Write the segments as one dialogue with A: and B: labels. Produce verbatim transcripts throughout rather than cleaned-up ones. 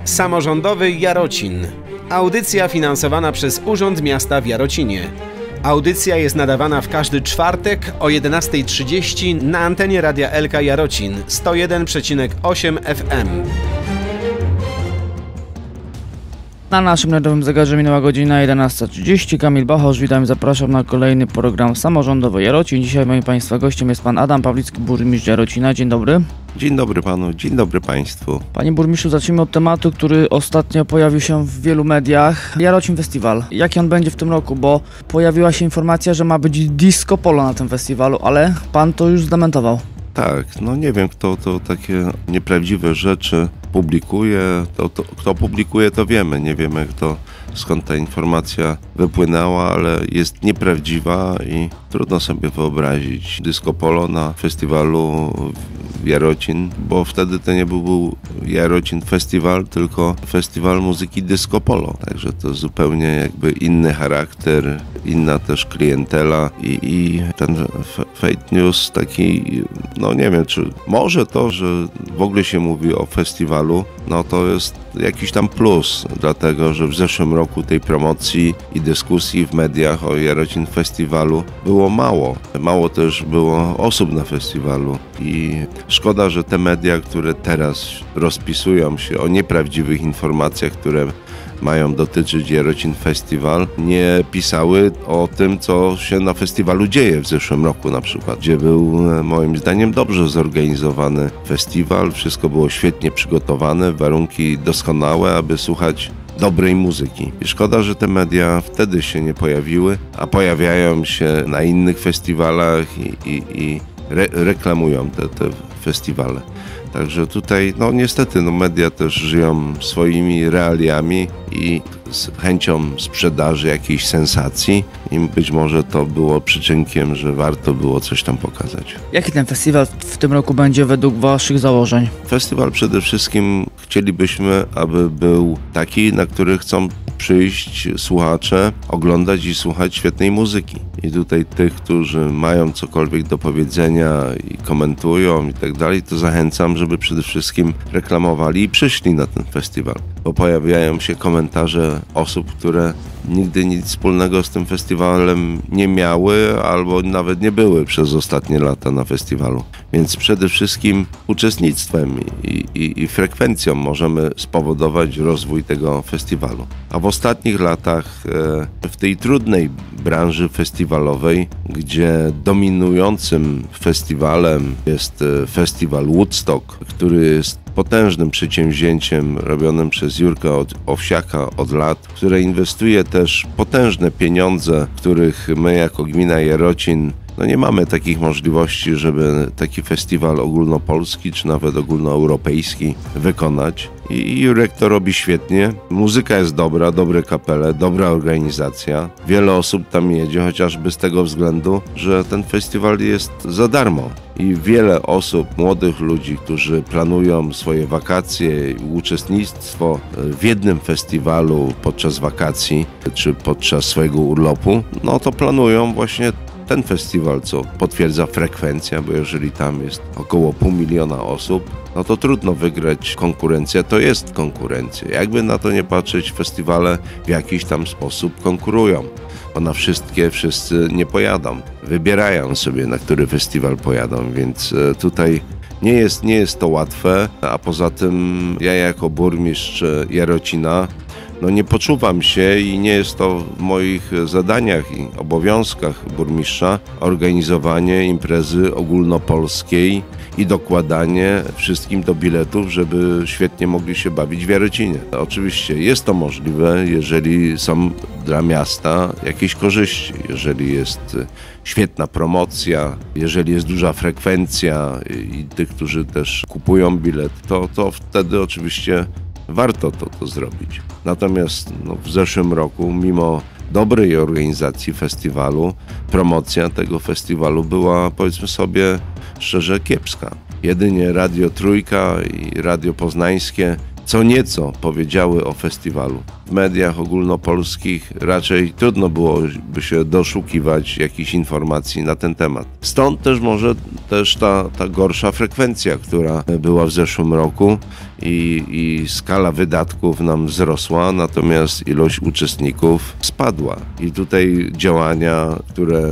A: Samorządowy Jarocin. Audycja finansowana przez Urząd Miasta w Jarocinie. Audycja jest nadawana w każdy czwartek o jedenastej trzydzieści na antenie Radia Elka Jarocin sto jeden przecinek osiem F M.
B: Na naszym narodowym zegarze minęła godzina jedenasta trzydzieści. Kamil Bachosz, witam i zapraszam na kolejny program Samorządowy Jarocin. Dzisiaj moim Państwa gościem jest Pan Adam Pawlicki, burmistrz Jarocina. Dzień dobry.
C: Dzień dobry Panu, dzień dobry Państwu.
B: Panie burmistrzu, zacznijmy od tematu, który ostatnio pojawił się w wielu mediach. Jarocin Festiwal. Jaki on będzie w tym roku? Bo pojawiła się informacja, że ma być disco polo na tym festiwalu, ale Pan to już zdementował.
C: Tak, no nie wiem, kto to takie nieprawdziwe rzeczy publikuje. To, to, kto publikuje, to wiemy. Nie wiemy, kto, skąd ta informacja wypłynęła, ale jest nieprawdziwa i trudno sobie wyobrazić disco polo na festiwalu Jarocin, bo wtedy to nie był Jarocin Festiwal, tylko festiwal muzyki disco polo. Także to zupełnie jakby inny charakter, inna też klientela i, i ten fake news taki, no nie wiem, czy może to, że w ogóle się mówi o festiwalu, no to jest jakiś tam plus, dlatego że w zeszłym roku tej promocji i dyskusji w mediach o Jarocin Festiwalu było mało. Mało też było osób na festiwalu i szkoda, że te media, które teraz rozpisują się o nieprawdziwych informacjach, które mają dotyczyć Jarocin Festiwal, nie pisały o tym, co się na festiwalu dzieje w zeszłym roku na przykład, gdzie był moim zdaniem dobrze zorganizowany festiwal, wszystko było świetnie przygotowane, warunki doskonałe, aby słuchać dobrej muzyki. I szkoda, że te media wtedy się nie pojawiły, a pojawiają się na innych festiwalach i, i, i re reklamują te, te festiwale. Także tutaj, no niestety, no media też żyją swoimi realiami i z chęcią sprzedaży jakiejś sensacji i być może to było przyczynkiem, że warto było coś tam pokazać.
B: Jaki ten festiwal w tym roku będzie według Waszych założeń?
C: Festiwal przede wszystkim chcielibyśmy, aby był taki, na który chcą przyjść słuchacze, oglądać i słuchać świetnej muzyki. I tutaj tych, którzy mają cokolwiek do powiedzenia i komentują i tak dalej, to zachęcam, żeby przede wszystkim reklamowali i przyszli na ten festiwal. Bo pojawiają się komentarze osób, które nigdy nic wspólnego z tym festiwalem nie miały albo nawet nie były przez ostatnie lata na festiwalu. Więc przede wszystkim uczestnictwem i, i, i frekwencją możemy spowodować rozwój tego festiwalu. A w ostatnich latach e, w tej trudnej branży festiwalowej, gdzie dominującym festiwalem jest festiwal Woodstock, który jest potężnym przedsięwzięciem robionym przez Jurka Owsiaka od lat, które inwestuje też potężne pieniądze, których my jako gmina Jarocin no nie mamy takich możliwości, żeby taki festiwal ogólnopolski czy nawet ogólnoeuropejski wykonać. I Jurek to robi świetnie. Muzyka jest dobra, dobre kapele, dobra organizacja. Wiele osób tam jedzie, chociażby z tego względu, że ten festiwal jest za darmo. I wiele osób, młodych ludzi, którzy planują swoje wakacje i uczestnictwo w jednym festiwalu podczas wakacji czy podczas swojego urlopu, no to planują właśnie ten festiwal, co potwierdza frekwencja, bo jeżeli tam jest około pół miliona osób, no to trudno wygrać konkurencję, to jest konkurencja. Jakby na to nie patrzeć, festiwale w jakiś tam sposób konkurują, bo na wszystkie wszyscy nie pojadą. Wybierają sobie, na który festiwal pojadą, więc tutaj nie jest, nie jest to łatwe, a poza tym ja jako burmistrz Jarocina no nie poczuwam się i nie jest to w moich zadaniach i obowiązkach burmistrza organizowanie imprezy ogólnopolskiej i dokładanie wszystkim do biletów, żeby świetnie mogli się bawić w Jarocinie. Oczywiście jest to możliwe, jeżeli są dla miasta jakieś korzyści, jeżeli jest świetna promocja, jeżeli jest duża frekwencja i tych, którzy też kupują bilet, to, to wtedy oczywiście warto to, to zrobić. Natomiast no, w zeszłym roku, mimo dobrej organizacji festiwalu, promocja tego festiwalu była, powiedzmy sobie szczerze, kiepska. Jedynie Radio Trójka i Radio Poznańskie co nieco powiedziały o festiwalu. W mediach ogólnopolskich raczej trudno byłoby się doszukiwać jakichś informacji na ten temat. Stąd też może też ta, ta gorsza frekwencja, która była w zeszłym roku i, i skala wydatków nam wzrosła, natomiast ilość uczestników spadła. I tutaj działania, które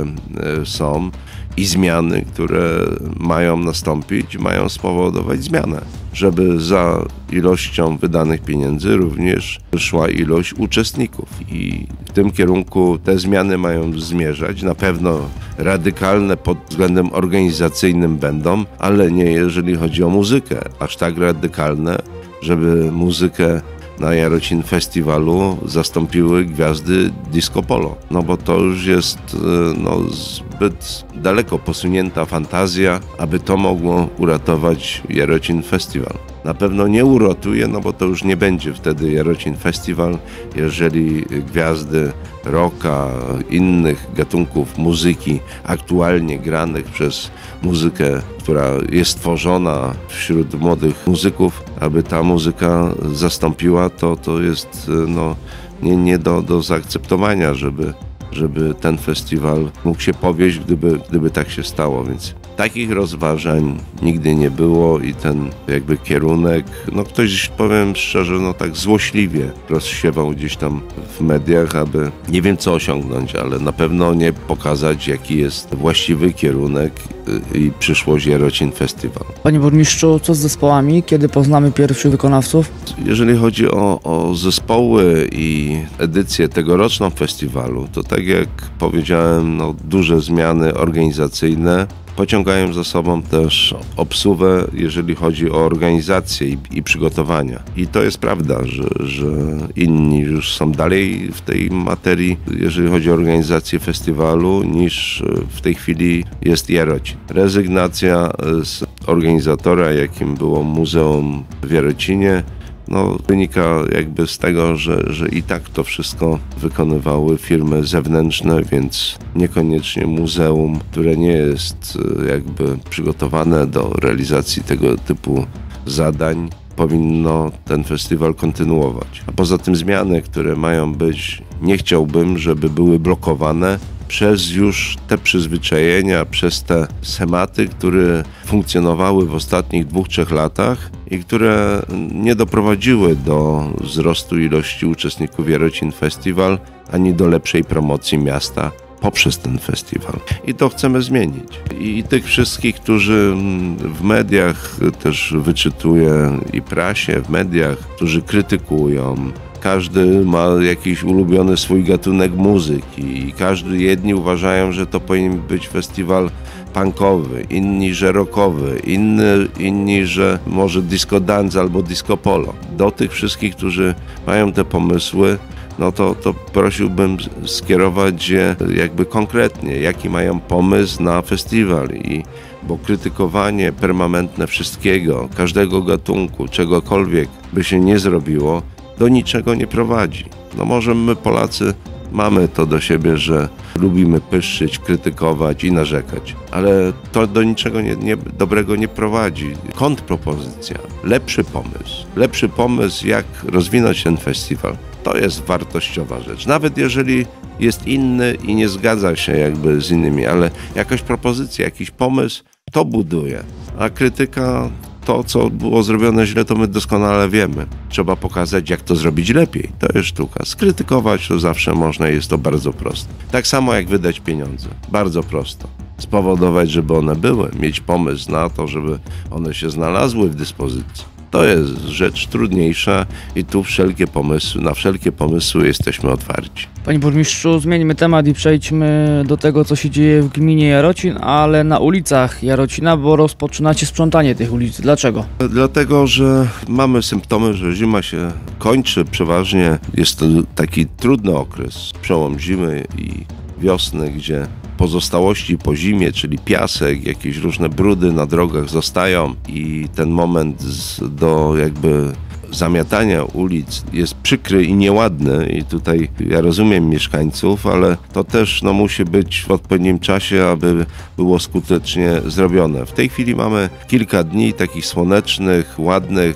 C: są, i zmiany, które mają nastąpić, mają spowodować zmianę, żeby za ilością wydanych pieniędzy również szła ilość uczestników. I w tym kierunku te zmiany mają zmierzać. Na pewno radykalne pod względem organizacyjnym będą, ale nie jeżeli chodzi o muzykę. Aż tak radykalne, żeby muzykę na Jarocin Festiwalu zastąpiły gwiazdy disco polo. No bo to już jest no, zbyt daleko posunięta fantazja, aby to mogło uratować Jarocin Festiwal. Na pewno nie uratuje, no bo to już nie będzie wtedy Jarocin Festiwal, jeżeli gwiazdy rocka, innych gatunków muzyki aktualnie granych przez muzykę, która jest tworzona wśród młodych muzyków, aby ta muzyka zastąpiła, to, to jest no, nie, nie do, do zaakceptowania, żeby, żeby ten festiwal mógł się powieść, gdyby, gdyby tak się stało, więc takich rozważań nigdy nie było i ten jakby kierunek, no ktoś, powiem szczerze, no tak złośliwie rozsiewał gdzieś tam w mediach, aby nie wiem co osiągnąć, ale na pewno nie pokazać, jaki jest właściwy kierunek i przyszłość Jarocin Festiwal.
B: Panie burmistrzu, co z zespołami? Kiedy poznamy pierwszych wykonawców?
C: Jeżeli chodzi o, o zespoły i edycję tegoroczną festiwalu, to tak jak powiedziałem, no duże zmiany organizacyjne pociągają za sobą też obsługę, jeżeli chodzi o organizację i, i przygotowania. I to jest prawda, że, że inni już są dalej w tej materii, jeżeli chodzi o organizację festiwalu, niż w tej chwili jest Jarocin. Rezygnacja z organizatora, jakim było Muzeum w Jarocinie, no, wynika jakby z tego, że, że i tak to wszystko wykonywały firmy zewnętrzne, więc niekoniecznie muzeum, które nie jest jakby przygotowane do realizacji tego typu zadań, powinno ten festiwal kontynuować. A poza tym zmiany, które mają być, nie chciałbym, żeby były blokowane przez już te przyzwyczajenia, przez te schematy, które funkcjonowały w ostatnich dwóch, trzech latach i które nie doprowadziły do wzrostu ilości uczestników Jarocin Festiwal, ani do lepszej promocji miasta poprzez ten festiwal. I to chcemy zmienić. I tych wszystkich, którzy w mediach też wyczytuję i prasie, w mediach, którzy krytykują, każdy ma jakiś ulubiony swój gatunek muzyki i każdy, jedni uważają, że to powinien być festiwal punkowy, inni, że rockowy, inni, inni, że może disco dance albo disco polo. Do tych wszystkich, którzy mają te pomysły, no to, to prosiłbym skierować je jakby konkretnie, jaki mają pomysł na festiwal, i bo krytykowanie permanentne wszystkiego, każdego gatunku, czegokolwiek by się nie zrobiło, do niczego nie prowadzi. No może my Polacy mamy to do siebie, że lubimy pyszczyć, krytykować i narzekać, ale to do niczego nie, nie, dobrego nie prowadzi. Kontrpropozycja, lepszy pomysł, lepszy pomysł, jak rozwinąć ten festiwal, to jest wartościowa rzecz. Nawet jeżeli jest inny i nie zgadza się jakby z innymi, ale jakaś propozycja, jakiś pomysł, to buduje. A krytyka, to co było zrobione źle, to my doskonale wiemy. Trzeba pokazać, jak to zrobić lepiej. To jest sztuka. Skrytykować to zawsze można i jest to bardzo proste. Tak samo jak wydać pieniądze. Bardzo prosto. Spowodować, żeby one były, mieć pomysł na to, żeby one się znalazły w dyspozycji. To jest rzecz trudniejsza i tu wszelkie pomysły, na wszelkie pomysły jesteśmy otwarci.
B: Panie burmistrzu, zmieńmy temat i przejdźmy do tego, co się dzieje w gminie Jarocin, ale na ulicach Jarocina, bo rozpoczynacie sprzątanie tych ulic. Dlaczego?
C: Dlatego, że mamy symptomy, że zima się kończy przeważnie. Jest to taki trudny okres, przełom zimy i wiosny, gdzie pozostałości po zimie, czyli piasek, jakieś różne brudy na drogach zostają i ten moment z, do jakby zamiatania ulic jest przykry i nieładny i tutaj ja rozumiem mieszkańców, ale to też no, musi być w odpowiednim czasie, aby było skutecznie zrobione. W tej chwili mamy kilka dni takich słonecznych, ładnych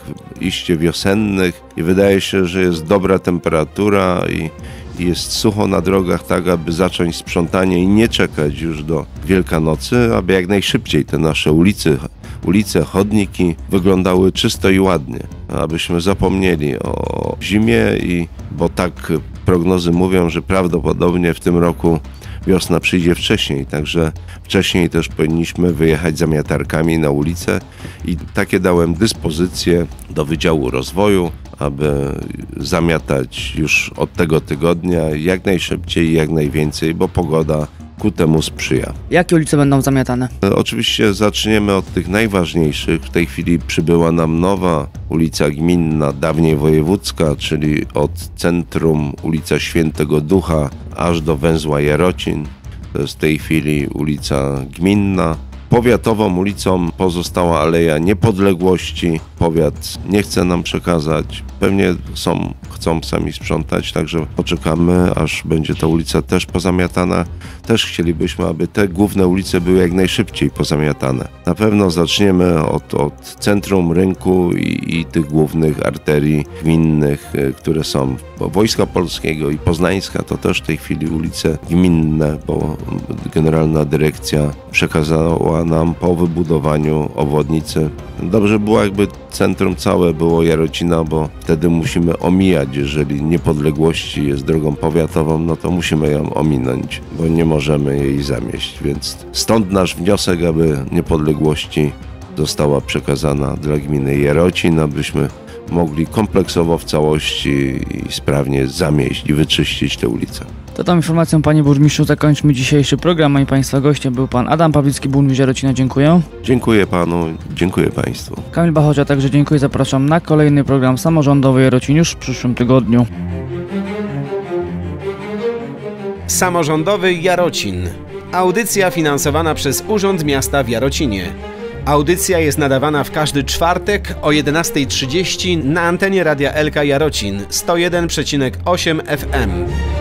C: iście wiosennych i wydaje się, że jest dobra temperatura i jest sucho na drogach, tak aby zacząć sprzątanie i nie czekać już do Wielkanocy, aby jak najszybciej te nasze ulice, ulice, chodniki wyglądały czysto i ładnie, abyśmy zapomnieli o zimie, i bo tak prognozy mówią, że prawdopodobnie w tym roku wiosna przyjdzie wcześniej, także wcześniej też powinniśmy wyjechać zamiatarkami na ulicę i takie dałem dyspozycje do Wydziału Rozwoju, aby zamiatać już od tego tygodnia jak najszybciej i jak najwięcej, bo pogoda ku temu sprzyja.
B: Jakie ulice będą zamiatane?
C: Oczywiście zaczniemy od tych najważniejszych. W tej chwili przybyła nam nowa ulica gminna, dawniej wojewódzka, czyli od centrum ulica Świętego Ducha aż do węzła Jarocin. To jest w tej chwili ulica gminna. Powiatową ulicą pozostała Aleja Niepodległości. Powiat nie chce nam przekazać. Pewnie są, chcą sami sprzątać, także poczekamy, aż będzie ta ulica też pozamiatana. Też chcielibyśmy, aby te główne ulice były jak najszybciej pozamiatane. Na pewno zaczniemy od, od centrum rynku i, i tych głównych arterii gminnych, które są Wojska Polskiego i Poznańska. To też w tej chwili ulice gminne, bo Generalna Dyrekcja przekazała nam po wybudowaniu obwodnicy. Dobrze było, jakby centrum całe było Jarocina, bo wtedy musimy omijać, jeżeli Niepodległości jest drogą powiatową, no to musimy ją ominąć, bo nie możemy jej zamieść, więc stąd nasz wniosek, aby Niepodległości została przekazana dla gminy Jarocin, abyśmy mogli kompleksowo w całości i sprawnie zamieść i wyczyścić te ulice.
B: To tą informacją, panie burmistrzu, zakończmy dzisiejszy program. Moim państwa gościem był pan Adam Pawlicki, burmistrz Jarocina. Dziękuję.
C: Dziękuję panu, dziękuję państwu.
B: Kamil Bachocia także dziękuję. Zapraszam na kolejny program samorządowy Jarocin już w przyszłym tygodniu.
A: Samorządowy Jarocin. Audycja finansowana przez Urząd Miasta w Jarocinie. Audycja jest nadawana w każdy czwartek o jedenastej trzydzieści na antenie Radia Elka Jarocin sto jeden przecinek osiem F M.